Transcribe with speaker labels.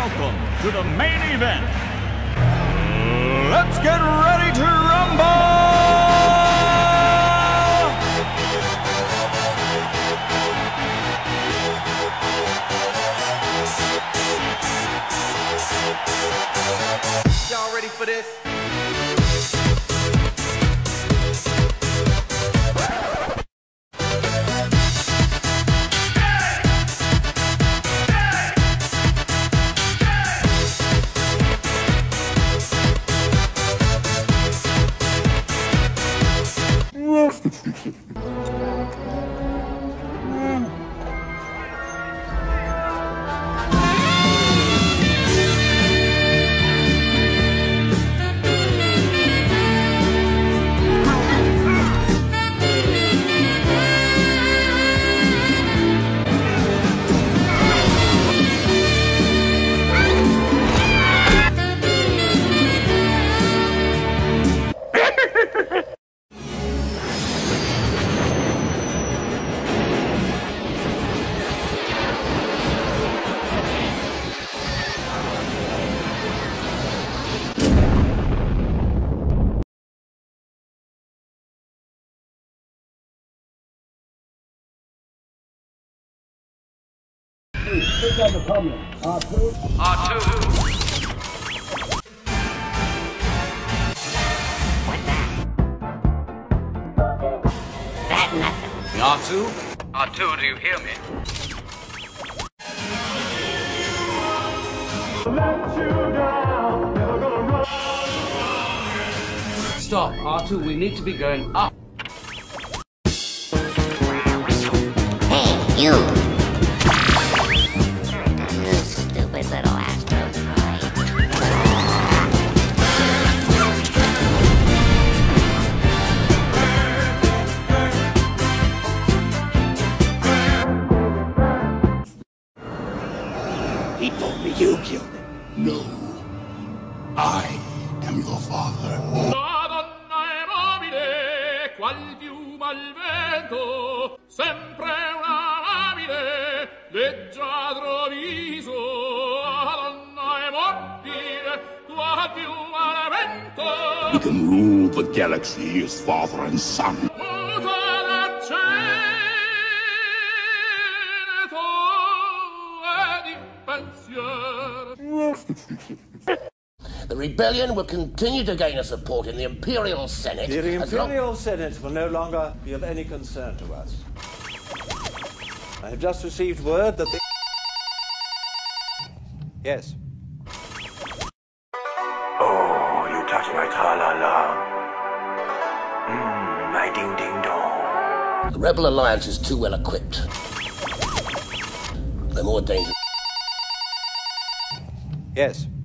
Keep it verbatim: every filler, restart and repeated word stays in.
Speaker 1: welcome to the main event. Let's get ready to rumble!
Speaker 2: Y'all ready for this?
Speaker 3: Pick up the comment. R two.
Speaker 2: R two.
Speaker 4: What's that? That nothing.
Speaker 2: R two? R two, do you hear me?
Speaker 3: Let you down. Never gonna run.
Speaker 2: Stop, R two, we need to be going up.
Speaker 4: Hey, you! Stupid little astronaut.
Speaker 5: He told me you killed him. No. I am your father.
Speaker 6: La donna è mobile, qual piuma al vento, sempre una labile, leggiadro viso. La donna è mobile, qual piuma al vento.
Speaker 5: We can rule the galaxy as father and son.
Speaker 7: The rebellion will continue to gain us support in the Imperial Senate.
Speaker 3: The
Speaker 7: as long-
Speaker 3: Imperial Senate will no longer be of any concern to us. I have just received word that the... Yes.
Speaker 8: Oh, you touch my tra-la-la. Mmm, my ding-ding-dong.
Speaker 7: The Rebel Alliance is too well equipped. They're more dangerous.
Speaker 3: Yes.